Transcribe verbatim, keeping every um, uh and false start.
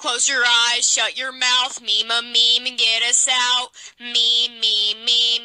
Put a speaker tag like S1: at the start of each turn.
S1: Close your eyes, shut your mouth, meme a meme and get us out. Meme, meme, meme,